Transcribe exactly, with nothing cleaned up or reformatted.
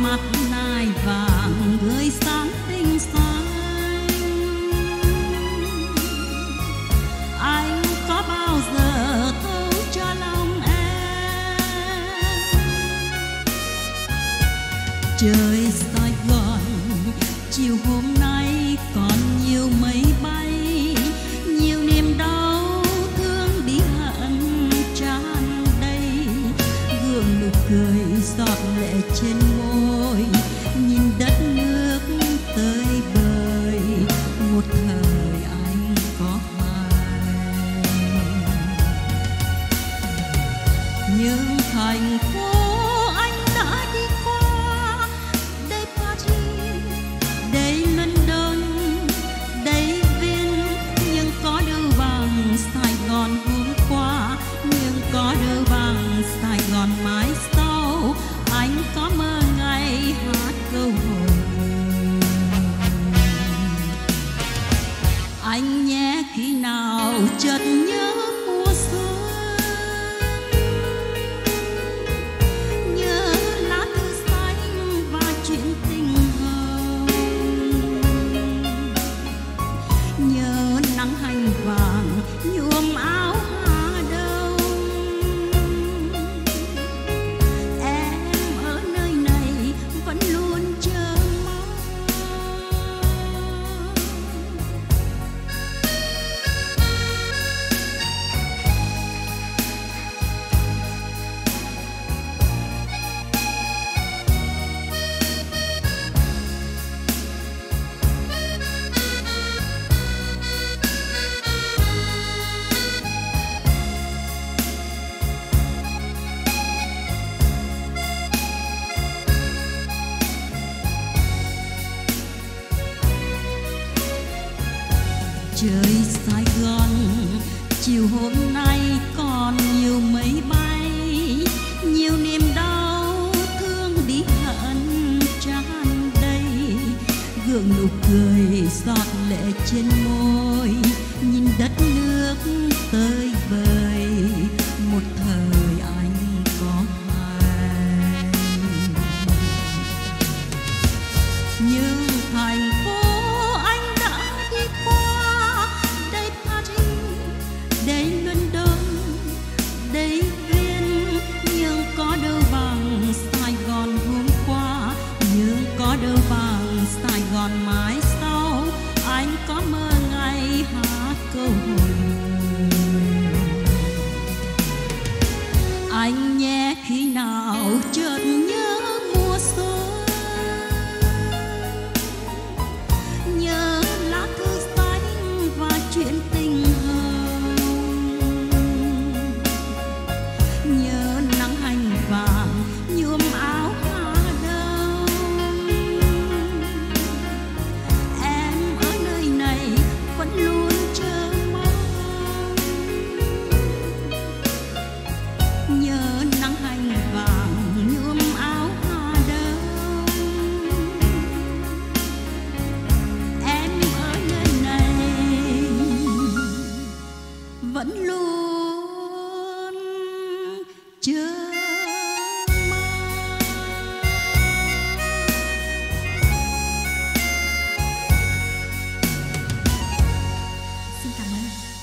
mặt nai vàng gửi sáng tinh xanh. Anh có bao giờ thấu cho lòng em? Trời Sài Gòn chiều hôm nay còn nhiều mây bay, nhiều niềm đau thương bí hận tràn đầy, gương nụ cười giọt lệ trên môi, nhìn đất nước tơi bời, một thời anh có hai. Nhưng thành phố anh đã đi qua, đây Paris, đây London, đây Viên, nhưng có đâu bằng Sài Gòn hôm qua, nhưng có đâu bằng Sài Gòn mãi sau. Anh có mơ ngày hát câu hồn. Anh nhé khi nào chợt nhớ mùa xuân, nhớ lá thư xanh và chuyện tình hồng, nhớ nắng hành vàng nhuộm áo Hà Đông. Em ở nơi này vẫn luôn chờ mong. Trời Sài Gòn chiều hôm nay còn nhiều mây bay, nhiều niềm đau thương bí hận tràn đầy, gượng nụ cười giọt lệ trên môi, nhìn đất nước tơi bời, một thời anh có hai. Nhưng thành phố anh đã đi qua, đây Paris, đây London, đây Viên, nhưng có đâu bằng Sài Gòn hôm qua, nhưng có đâu bằng Sài Gòn mãi sau. Anh có mơ ngày hát câu hồn. Anh nhé khi nào chợt nhớ mùa xuân, nhớ lá thư xanh và chuyện tình hồng, nhớ nắng hành vàng nhuộm áo Hà Đông. Em ở nơi này vẫn luôn chờ mong, nhớ nắng hành vàng nhuộm áo Hà Đông. Em ở nơi này vẫn luôn chờ mong. Xin cảm ơn.